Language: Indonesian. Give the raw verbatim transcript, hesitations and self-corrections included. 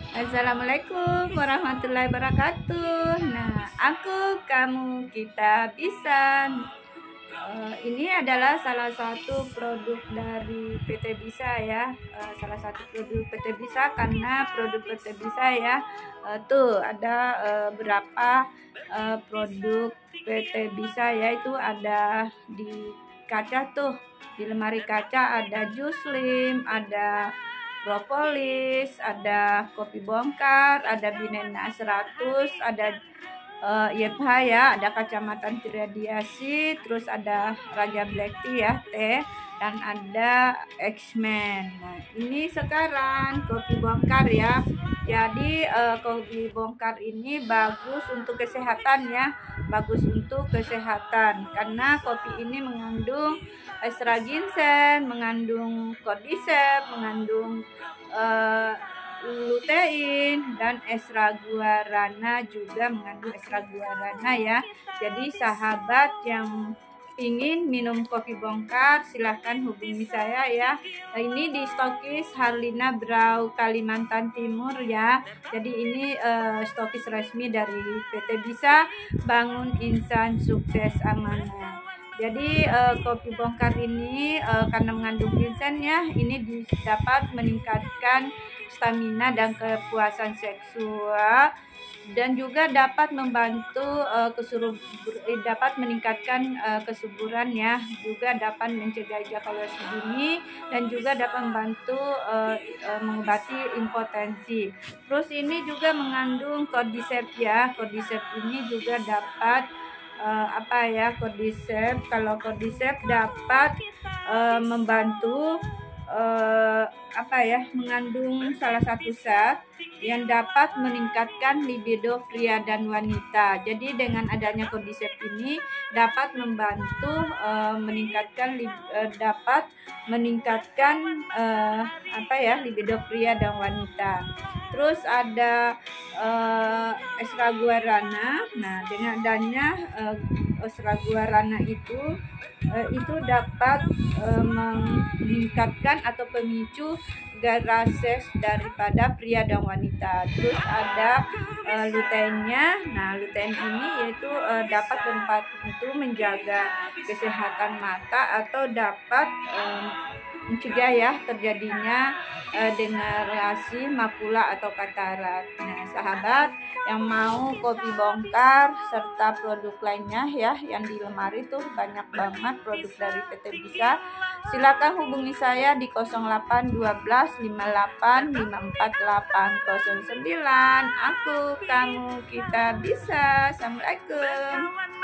Assalamualaikum warahmatullahi wabarakatuh. Nah, aku, kamu, kita bisa. Uh, ini adalah salah satu produk dari P T Bisa ya. Uh, salah satu produk P T Bisa karena produk P T Bisa ya. Uh, tuh ada uh, berapa uh, produk P T Bisa ya, itu ada di kaca tuh. Di lemari kaca ada Juslim, ada propolis, ada kopi bongkar, ada binena seratus, ada uh, Y P H ya, ada kacamata anti radiasi, terus ada Raja Black Tea ya, teh, dan ada X-Men. Nah, ini sekarang kopi bongkar ya. Jadi uh, kopi bongkar ini bagus untuk kesehatan ya, bagus untuk kesehatan karena kopi ini mengandung extra ginseng, mengandung cordyceps, mengandung uh, lutein, dan extra guarana juga mengandung extra guarana ya. Jadi sahabat yang ingin minum kopi bongkar silahkan hubungi saya ya. Nah, ini di stokis Harlina Brau Kalimantan Timur ya. Jadi ini uh, stokis resmi dari P T Bisa, bangun insan sukses amanah. Jadi uh, kopi bongkar ini uh, karena mengandung ginseng ya, ini dapat meningkatkan stamina dan kepuasan seksual, dan juga dapat membantu uh, kesubur, dapat meningkatkan uh, kesuburan ya, juga dapat mencegah ejakulasi dini, dan juga dapat membantu uh, uh, mengobati impotensi. Terus ini juga mengandung cordyceps ya. Cordyceps ini juga dapat uh, apa ya, cordyceps kalau cordyceps dapat uh, membantu uh, apa ya, mengandung salah satu zat yang dapat meningkatkan libido pria dan wanita. Jadi dengan adanya cordyceps ini dapat membantu uh, meningkatkan uh, dapat meningkatkan uh, apa ya, libido pria dan wanita. Terus ada uh, extra guarana. Nah, dengan adanya uh, extra guarana itu uh, itu dapat uh, meningkatkan atau pemicu garase daripada pria dan wanita. Terus ada uh, luteinnya. Nah, lutein ini yaitu uh, dapat membantu menjaga kesehatan mata atau dapat um, mencegah ya terjadinya uh, degenerasi makula atau katarak. Nah, sahabat yang mau kopi bongkar serta produk lainnya ya yang di lemari tuh banyak banget produk dari P T Bisa, silakan hubungi saya di nol delapan satu dua lima delapan lima empat delapan nol sembilan. Aku, kamu, kita bisa. Assalamualaikum.